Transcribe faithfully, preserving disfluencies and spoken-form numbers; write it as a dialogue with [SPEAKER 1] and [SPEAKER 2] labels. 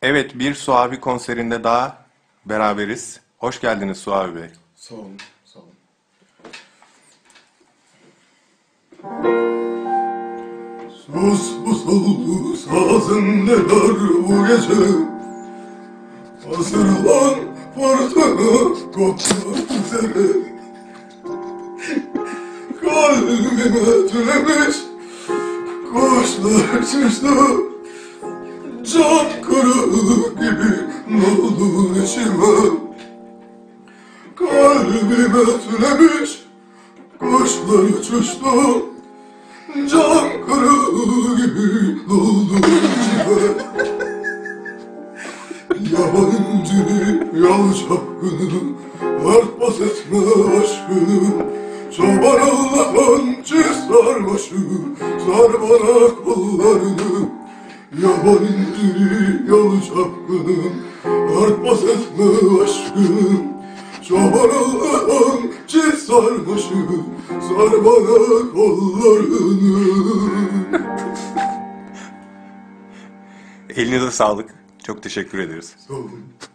[SPEAKER 1] Evet, bir Suavi konserinde daha beraberiz. Hoş geldiniz Suavi Bey.
[SPEAKER 2] Sağ olun, sağ olun. Sus sus oldu sazın neler bu gece. Hazırlan fırtına kopmak üzere. Kalbime tünemiş kuşlar çıktı. Can kırık gibi doldu içime. Kalbime tünemiş kuşlar uçuştu. Can kırığı gibi doldu içime. Yabancı yalçapkını örtbas etme aşkını. Çoban Allah'ın çiz sarmaşı sar bana kollarını. Yabancı yalçapkını örtbas etme aşkını. Çoban Allah'ın çiz sarmaşı sar bana kollarını.
[SPEAKER 1] Elinize sağlık. Çok teşekkür ederiz.
[SPEAKER 2] Sağ olun.